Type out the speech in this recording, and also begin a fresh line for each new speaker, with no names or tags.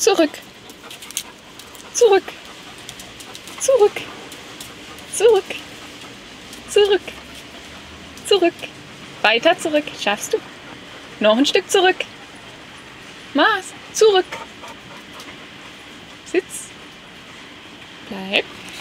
Zurück. Zurück. Zurück. Zurück. Zurück. Zurück. Weiter zurück. Schaffst du. Noch ein Stück zurück. Mach's. Zurück. Sitz. Bleib.